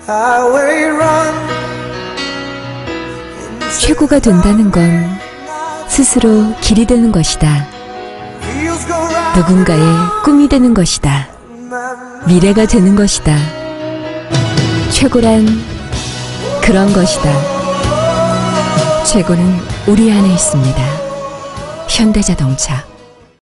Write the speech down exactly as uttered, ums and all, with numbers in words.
최고가 된다는 건 스스로 길이 되는 것이다. 누군가의 꿈이 되는 것이다. 미래가 되는 것이다. 최고란 그런 것이다. 최고는 우리 안에 있습니다. 현대자동차.